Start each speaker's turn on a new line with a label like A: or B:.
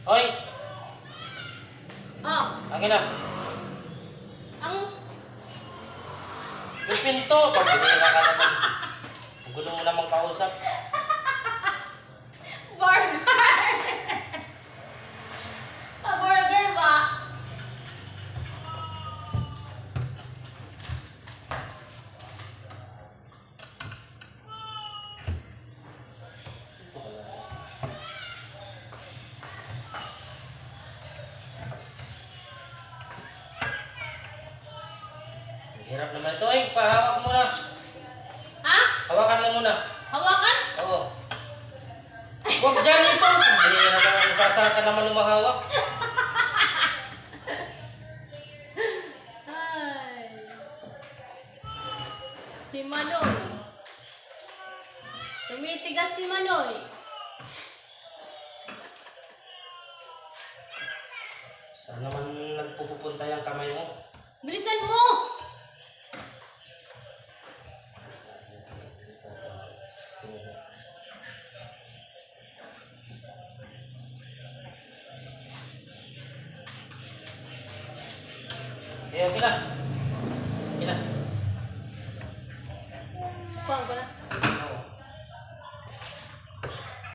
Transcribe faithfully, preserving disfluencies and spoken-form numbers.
A: Hoy!
B: Oh,
A: Angin na.
B: ang
A: Yung pinto! Pag binira ka naman. Gulo mo namang kausap.
B: burger! Pa-burger ba?
A: Ito pala. Ang hirap naman ito. Ay, pahawak mo muna.
B: Ha?
A: Hawakan mo muna.
B: Hawakan?
A: Oo. Huwag dyan ito. Hindi na naman nasasaka naman lumahawak.
B: Ay. Si Manoy. Tumitigas si Manoy.
A: Saan naman nagpupunta yung kamay mo?
B: Bilisan mo!
A: Okay, okay na.